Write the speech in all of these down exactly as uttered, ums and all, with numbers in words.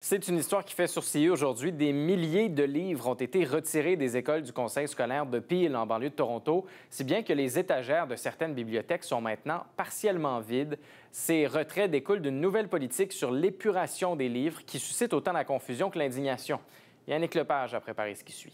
C'est une histoire qui fait sourciller aujourd'hui. Des milliers de livres ont été retirés des écoles du conseil scolaire de Peel, en banlieue de Toronto, si bien que les étagères de certaines bibliothèques sont maintenant partiellement vides. Ces retraits découlent d'une nouvelle politique sur l'épuration des livres qui suscite autant la confusion que l'indignation. Yannick Lepage a préparé ce qui suit.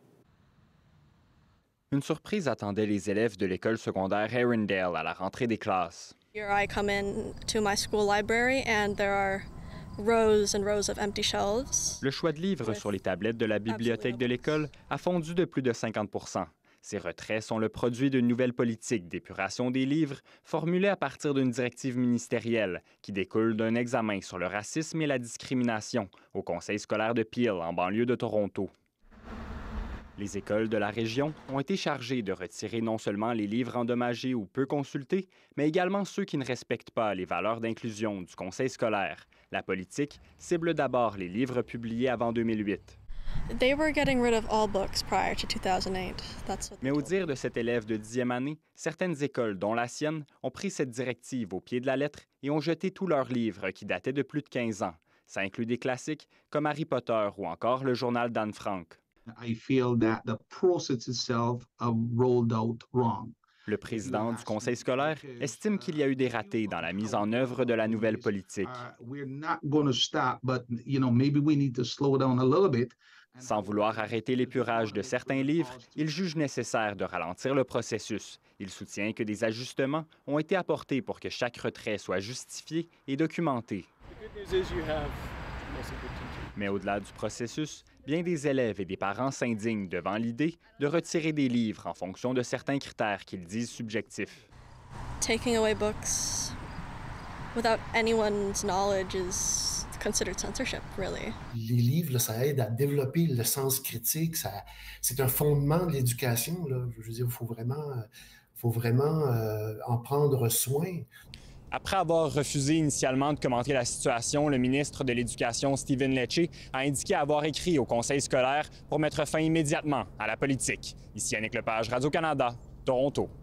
Une surprise attendait les élèves de l'école secondaire Erindale à la rentrée des classes. Here I come in to my school library and there are rows and rows of empty shelves. Le choix de livres sur les tablettes de la bibliothèque de l'école a fondu de plus de cinquante pour cent. Ces retraits sont le produit d'une nouvelle politique d'épuration des livres formulée à partir d'une directive ministérielle qui découle d'un examen sur le racisme et la discrimination au conseil scolaire de Peel, en banlieue de Toronto. Les écoles de la région ont été chargées de retirer non seulement les livres endommagés ou peu consultés, mais également ceux qui ne respectent pas les valeurs d'inclusion du conseil scolaire. La politique cible d'abord les livres publiés avant deux mille huit. They were getting rid of all books prior to two thousand eight. That's what Mais au dire de cet élève de dixième année, certaines écoles, dont la sienne, ont pris cette directive au pied de la lettre et ont jeté tous leurs livres qui dataient de plus de quinze ans. Ça inclut des classiques comme Harry Potter ou encore le journal d'Anne Frank. I feel that the process itself uh, rolled out wrong. Le président du conseil scolaire estime qu'il y a eu des ratés dans la mise en œuvre de la nouvelle politique. Sans vouloir arrêter l'épurage de certains livres, il juge nécessaire de ralentir le processus. Il soutient que des ajustements ont été apportés pour que chaque retrait soit justifié et documenté. Mais au-delà du processus, bien des élèves et des parents s'indignent devant l'idée de retirer des livres en fonction de certains critères qu'ils disent subjectifs. taking away books without anyone's knowledge is considered censorship, really. Les livres, là, ça aide à développer le sens critique. Ça, c'est un fondement de l'éducation. Là. Je veux dire, il faut vraiment, faut vraiment euh, en prendre soin. Après avoir refusé initialement de commenter la situation, le ministre de l'Éducation, Stephen Lecce, a indiqué avoir écrit au conseil scolaire pour mettre fin immédiatement à la politique. Ici Yannick Lepage, Radio-Canada, Toronto.